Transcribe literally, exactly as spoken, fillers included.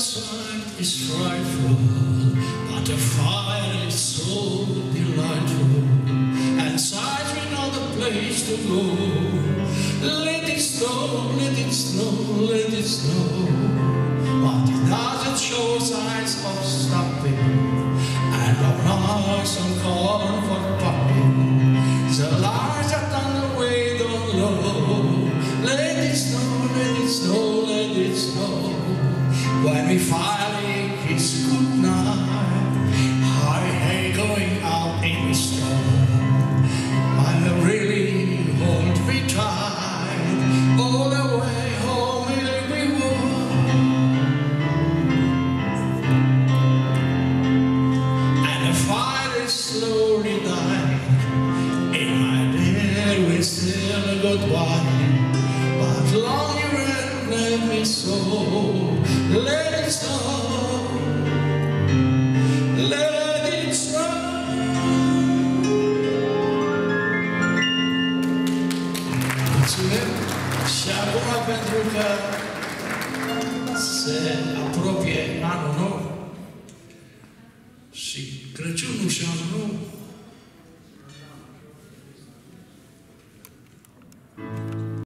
sight is frightful, but the fire is so delightful, and sight we know the place to go. Let it snow, let it snow, let it snow, but it doesn't show signs of stopping, and no noise on corn for popping. The lights are on the way down low. Let it snow, let it snow, let it snow. When we finally kiss goodnight, I hate going out in the snow. I really hold me tight, all the way home will be warm. And the fire is slowly dying. In my bed we still a goodbye, but long you have left me so. Let it snow, let it snow. Mulțumim și acum, pentru că se apropie anul nou și Crăciunul și anul nou,